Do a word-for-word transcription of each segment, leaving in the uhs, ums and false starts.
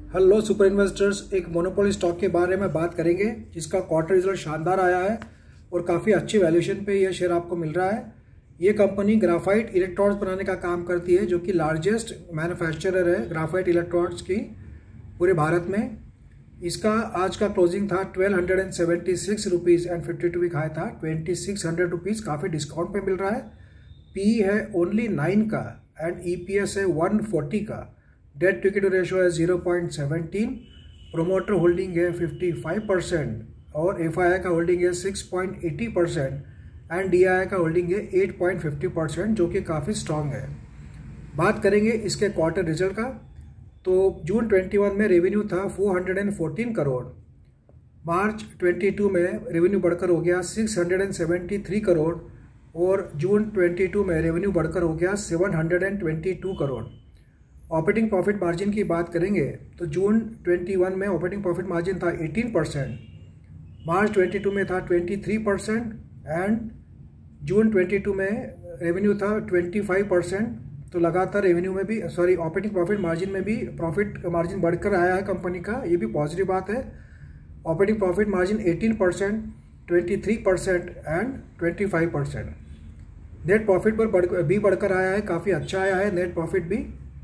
Hello super investors, एक monopoly stock के बारे में बात करेंगे जिसका क्वार्टर रिजल्ट शानदार आया है और काफ़ी अच्छी वैल्यूएशन पे यह शेयर आपको मिल रहा है। ये कंपनी ग्राफाइट इलेक्ट्रोड्स बनाने का काम करती है, जो कि लार्जेस्ट मैन्युफैक्चरर है ग्राफाइट इलेक्ट्रोड्स की पूरे भारत में। इसका आज का क्लोजिंग था twelve hundred and seventy six rupees and fifty two week high था ट्वेंटी सिक्स हंड्रेड रुपीज़, काफ़ी डिस्काउंट पे मिल रहा है। पी है ओनली नाइन का एंड ई पी एस है वन फोर्टी का। डेट टू इक्विटी रेशियो है zero point seventeen. Promoter holding है फिफ्टी फाइव परसेंट और एफ आई आई का होल्डिंग है six point eighty percent and D I I का holding है eight point fifty percent, जो कि काफ़ी स्ट्रॉन्ग है। बात करेंगे इसके क्वार्टर रिजल्ट का, तो जून इक्कीस में रेवेन्यू था फोर हंड्रेड फोर्टीन करोड़, मार्च बाईस में रेवेन्यू बढ़कर हो गया six hundred seventy three crore और जून बाईस में रेवेन्यू बढ़कर हो गया seven hundred twenty two crore. Operating profit margin की बात करेंगे तो जून इक्कीस में ऑपरेटिंग प्रॉफिट मार्जिन था एटीन परसेंट, मार्च बाईस में था ट्वेंटी थ्री परसेंट एंड जून बाईस में रेवेन्यू था ट्वेंटी फाइव परसेंट। तो लगातार रेवेन्यू में भी सॉरी ऑपरेटिंग प्रॉफिट मार्जिन में भी प्रॉफिट मार्जिन बढ़कर आया है कंपनी का, ये भी पॉजिटिव बात है। Operating profit margin eighteen percent, twenty three percent and twenty five percent. Net profit पर बढ़ भी बढ़कर आया है, काफ़ी अच्छा आया है नेट प्रॉफिट भी।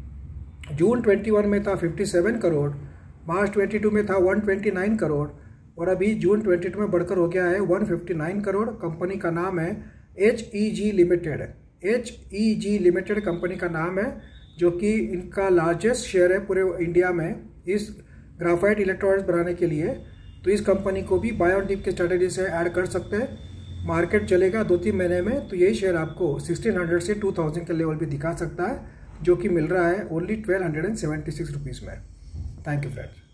जून इक्कीस में था फिफ्टी सेवन करोड़, मार्च बाईस में था वन ट्वेंटी नाइन करोड़ और अभी जून बाईस में बढ़कर हो गया है one fifty nine crore. Company का नाम है H E G limited. H E G limited company का नाम है, जो कि इनका लार्जेस्ट शेयर है पूरे इंडिया में इस ग्राफाइट इलेक्ट्रोड्स बनाने के लिए। तो इस कंपनी को भी बाय और डिप के स्ट्रेटेजी से ऐड कर सकते हैं। मार्केट चलेगा दो तीन महीने में, तो यही शेयर आपको सिक्सटीन हंड्रेड से टू थाउजेंड के लेवल भी दिखा सकता है, जो कि मिल रहा है only twelve hundred and seventy six rupees में। Thank you friends.